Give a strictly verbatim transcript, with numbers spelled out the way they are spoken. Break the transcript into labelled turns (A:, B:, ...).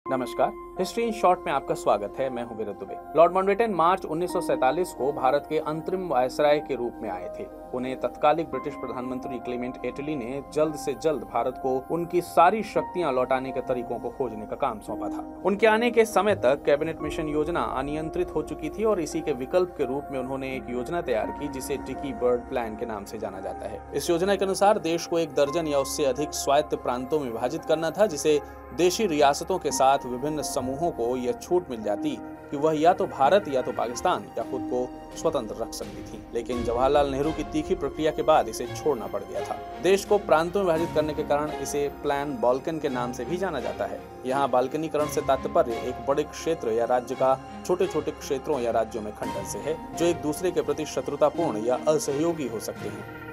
A: नमस्कार, history in short में आपका स्वागत है। मैं हूं विरुद्ध दुबे। लॉर्ड माउंटबेटन मार्च उन्नीस सौ सैंतालीस को भारत के अंतरिम वायसराय के रूप में आए थे। उन्हें तत्कालिक ब्रिटिश प्रधानमंत्री क्लेमेंट एटली ने जल्द से जल्द भारत को उनकी सारी शक्तियां लौटाने के तरीकों को खोजने का काम सौंपा था। उनके आने के समय तक कैबिनेट मिशन योजना अनियंत्रित हो चुकी थी और इसी के विकल्प के रूप में उन्होंने एक योजना तैयार की जिसे डिकी बर्ड प्लान के नाम से जाना जाता है। इस योजना के अनुसार देश को एक दर्जन या उससे अधिक स्वायत्त प्रांतों में विभाजित करना था, जिसे देशी रियासतों के साथ विभिन्न समूहों को यह छूट मिल जाती कि वह या तो भारत या तो पाकिस्तान या खुद को स्वतंत्र रख सकती थी। लेकिन जवाहरलाल नेहरू की तीखी प्रक्रिया के बाद इसे छोड़ना पड़ गया था। देश को प्रांतों में विभाजित करने के कारण इसे प्लान बाल्कन के नाम से भी जाना जाता है। यहाँ बाल्कनीकरण से तात्पर्य एक बड़े क्षेत्र या राज्य का छोटे छोटे क्षेत्रों या राज्यों में खंडन से है, जो एक दूसरे के प्रति शत्रुतापूर्ण या असहयोगी हो सकते हैं।